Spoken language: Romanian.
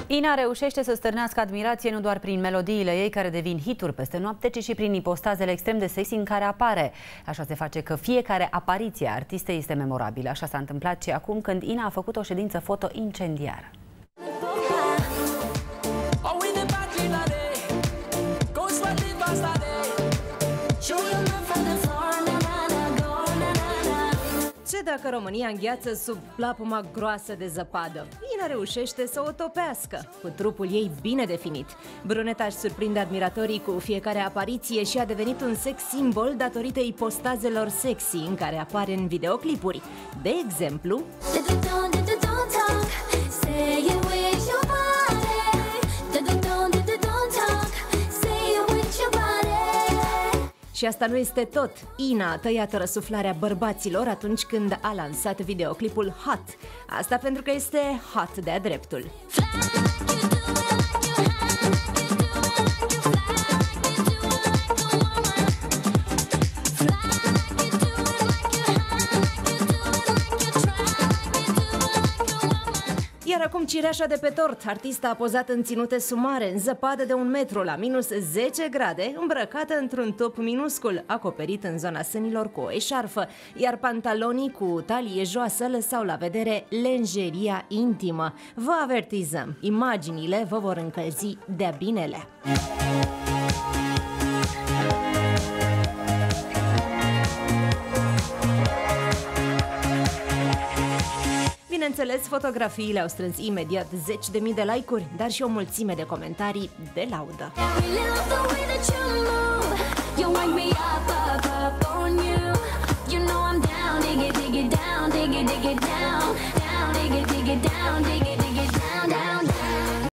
Ina reușește să stârnească admirație nu doar prin melodiile ei care devin hituri peste noapte, ci și prin ipostazele extrem de sexy în care apare. Așa se face că fiecare apariție a artistei este memorabilă. Așa s-a întâmplat și acum când Ina a făcut o ședință foto incendiară. Ce dacă România îngheață sub plapuma groasă de zăpadă? Ina reușește să o topească, cu trupul ei bine definit. Bruneta își surprinde admiratorii cu fiecare apariție și a devenit un sex symbol datorită ipostazelor sexy în care apare în videoclipuri. De exemplu... Și asta nu este tot. Ina a tăiat răsuflarea bărbaților atunci când a lansat videoclipul Hot. Asta pentru că este hot de-a dreptul. Iar acum cireașa de pe tort. Artista a pozat în ținute sumare, în zăpadă de 1 metru, la minus 10 grade, îmbrăcată într-un top minuscul, acoperit în zona sânilor cu o eșarfă, iar pantalonii cu talie joasă lăsau la vedere lenjeria intimă. Vă avertizăm, imaginile vă vor încălzi de-a binele. Bineînțeles, fotografiile au strâns imediat 10.000 de like-uri, dar și o mulțime de comentarii de laudă.